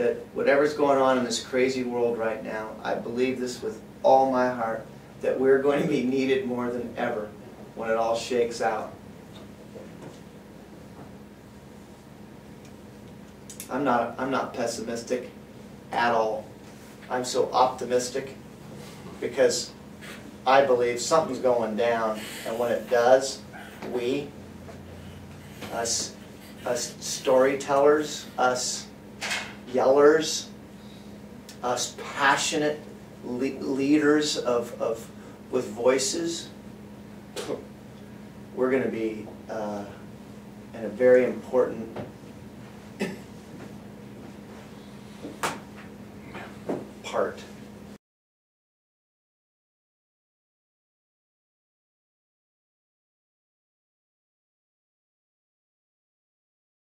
that whatever's going on in this crazy world right now, I believe this with all my heart, that we're going to be needed more than ever when it all shakes out. I'm not pessimistic at all. I'm so optimistic because I believe something's going down, and when it does, us storytellers, us yellers, us passionate leaders with voices, we're going to be in a very important part